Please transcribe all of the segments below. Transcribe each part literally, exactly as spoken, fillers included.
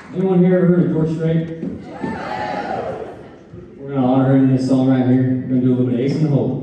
Anyone here ever heard of George Strait? We're going to honor her in this song right here. We're going to do a little bit of Ace in the Hole.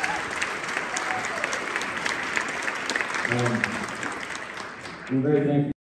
Um, I'm very thankful.